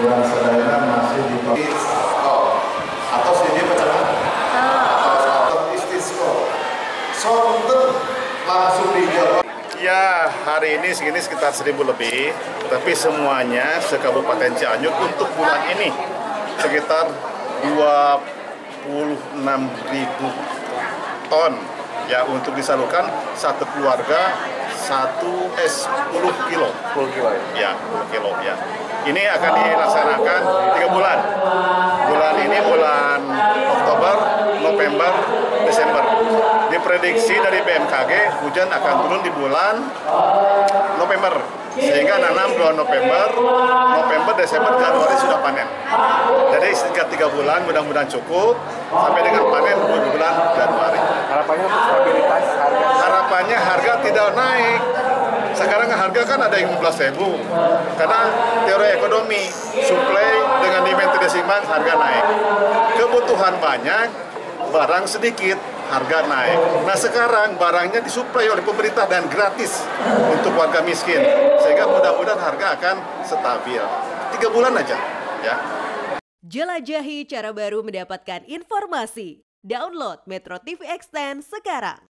yang sedangkan masih di atau sini pecahan atau istisqo sonten langsung dijawab. Ya, hari ini segini sekitar 1.000 lebih, tapi semuanya se-Kabupaten Cianjur untuk bulan ini sekitar 26.000 ton ya, untuk disalurkan satu keluarga 10 kilo. 10 kilo Ya, ya? 10 kilo ya. Ini akan dilaksanakan 3 bulan. Bulan ini bulan Oktober, November, Desember. Diprediksi dari BMKG hujan akan turun di bulan November, sehingga nanam bulan November, Desember, Januari sudah panen. Jadi sekitar 3 bulan mudah-mudahan cukup sampai dengan panen bulan Januari. Harapannya untuk stabilitas harga? Harapannya harga tidak naik. Sekarang harga kan ada yang 15.000, karena teori ekonomi, supply dengan demand tidak seimbang, harga naik. Kebutuhan banyak, barang sedikit, harga naik. Nah sekarang barangnya disuplai oleh pemerintah dan gratis untuk warga miskin, sehingga mudah-mudahan harga akan stabil. 3 bulan aja, ya. Jelajahi cara baru mendapatkan informasi. Download Metro TV Extend sekarang.